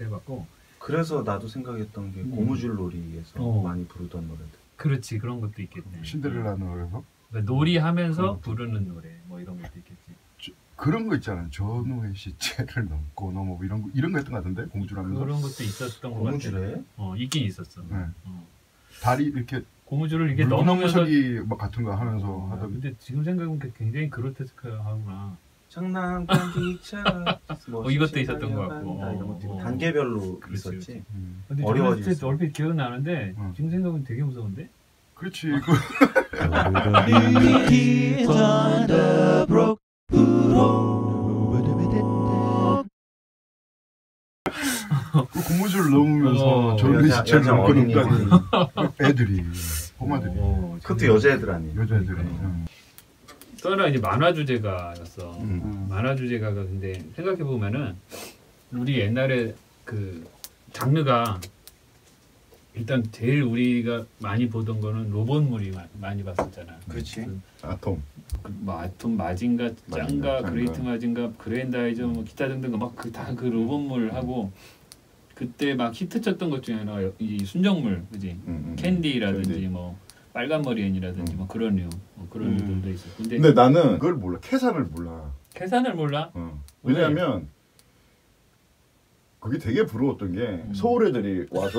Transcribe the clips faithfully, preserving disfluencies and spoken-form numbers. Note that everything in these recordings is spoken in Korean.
것도 해봤고. 그래서 나도 생각했던 게 음. 고무줄 놀이에서 어. 많이 부르던 노래들. 그렇지, 그런 것도 있겠네. 신데렐라 노래서? 그러니까 놀이하면서 부르는 노래 뭐 이런 것도 있겠지. 저, 그런 거 있잖아요. 전후의 시체를 넘고 넘어 이런 거 이런 거 했던 것 같은데 공주라면서. 그런 것도 있었던 거 같아. 고무줄에? 어, 있긴 있었어. 네. 어. 다리 이렇게 고무줄을 이렇게 넘으면서 넘으기 막 같은 거 하면서 어, 하던. 근데 지금 생각해보니까 굉장히 그로테스크하구나. 장난감 기차 뭐 어, 이것도 있었던 것 같고 어, 이런 것도 어, 단계별로 그렇지, 있었지. 음. 근데 어려워질 때 얼핏 기억나는데 어. 지금 생각하면 되게 무서운데? 그렇지. 그 고무줄 넘으면서 전리 시체를 넘고 넘고 애들이 꼬마들이. 어, 그것도 여자애들 아니에요? 여자애들이. 응. 또 하나 이제 만화 주제가였어. 음. 만화 주제가가 근데 생각해 보면은 우리 옛날에 그 장르가 일단 제일 우리가 많이 보던 거는 로봇물이 많이 봤었잖아. 그렇지. 그, 아톰. 그, 뭐 아톰 마징가, 짱가, 그레이트 마징가, 그랜다이저, 뭐 기타 등등 막 그 다 그 로봇물 하고 그때 막 히트쳤던 것 중에 하나가 이 순정물, 그지? 음, 음, 캔디라든지 캔디. 뭐 빨간 머리 애니라든지 음. 뭐 그런 류, 뭐 그런 류들도 음. 있어. 근데, 근데 나는 그걸 몰라. 캐산을 몰라. 캐산을 몰라? 어. 왜냐하면 그게 되게 부러웠던 게 음. 서울 애들이 와서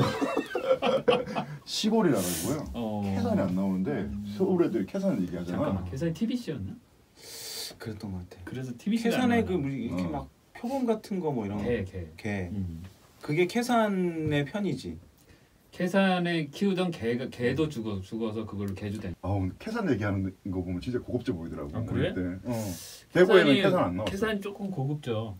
시골이라는 거예요. 어. 캐산이 안 나오는데 음. 서울 애들이 캐산 얘기하잖아. 잠깐만, 캐산이 티비씨였나? 그랬던 것 같아. 그래서 티비씨 캐산의 그 이렇게 어. 막 표범 같은 거 뭐 이런 개, 개. 개. 음. 그게 캐산의 편이지. 캐산에 키우던 개가 개도 죽어 죽어서 그걸로 개주된. 아, 근데 캐산 얘기하는 거 보면 진짜 고급져 보이더라고. 아, 그래? 어. 대구에는 캐산 안 나왔어. 캐산이 조금 고급져.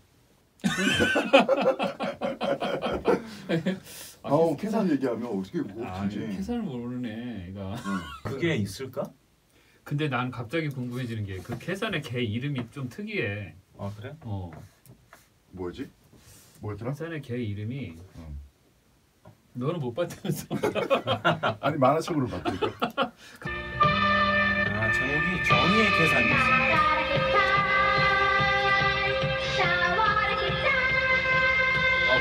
아, 어, 캐산 얘기하면 어떻게 고급지지? 아, 캐산을 모르네, 얘가. 응. 그게 있을까? 근데 난 갑자기 궁금해지는 게 그 캐산의 개 이름이 좀 특이해. 아, 그래? 어. 뭐지? 뭐였더라? 캐산의 개 이름이. 어. 너는 못 봤다면서? 아니 만화책으로 봤다니까. 아, 제목이 정의의 계산이었어. 아,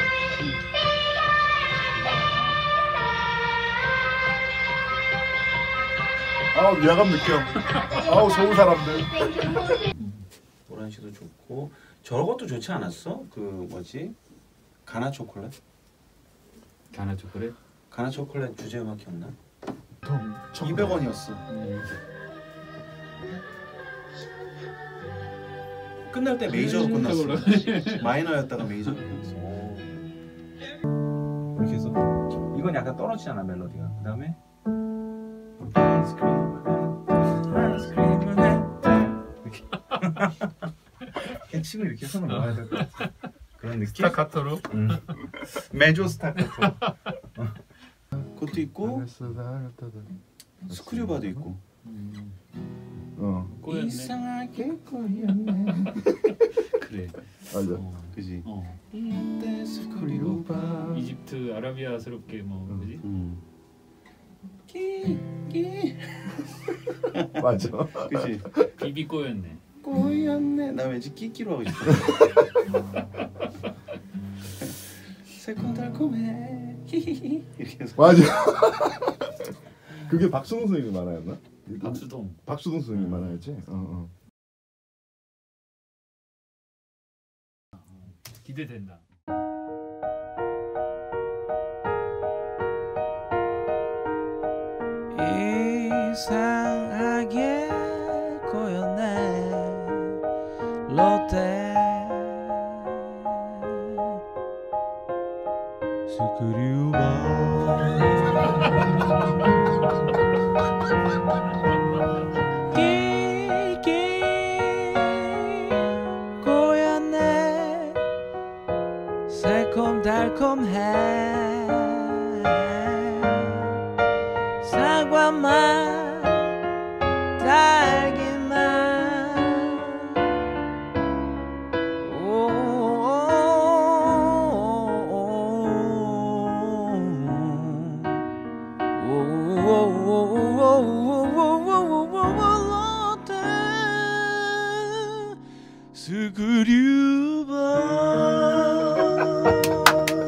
멋지다. 아우 야감 느껴. 아우 서울 사람들. 오란시도 좋고 저것도 좋지 않았어? 그 뭐지? 가나 초콜릿? 가나 초콜릿? 가나 초콜릿 주제 음악 기억나? 이백 원이었어. 음. 끝날 때 메이저로 끝났어. 마이너였다가 메이저로 끝났어. 이렇게 해서 이건 약간 떨어지잖아 멜로디가. 그 다음에 아이스크림을 아이스크림을 이렇게 그냥 치고 이렇게 손을 놓아야 될 것 같아. 그런 느낌? 스타카토로? 응. 메조 스타카토로. 그것도 있고 스크류바도 있고. 음. 어. 꼬였네. 이상하게 꼬였네. 그래. 맞아. 어. 그지. 어. 이때 스크류바. 이집트 아라비아스럽게 뭐 음. 그지? 음. 끼끼. 맞아. 그지. 입이 꼬였네. 꼬였네. 나 왠지 끼끼로 하고 싶어. 새콤달콤해. 히히히. 이렇게 해서. 맞아. 그게 박수동 선생님 만화였나? 박수동. 박수동 선생님 만화였지. 어, 어. 기대된다. 이상하게 꼬였네 롯데 스크류바 꼬였네 새콤달콤해 사과맛 딸기맛 롯데 스크류바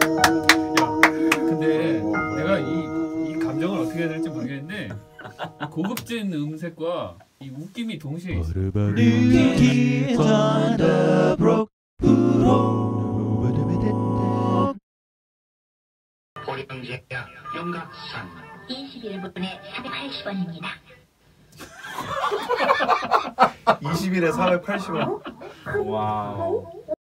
고급진 음색과 이 웃김이 동시에 있어. 고령제야 영각산 이십일 분에 사백팔십 원입니다. 이십 일에 사백팔십 원? 와우.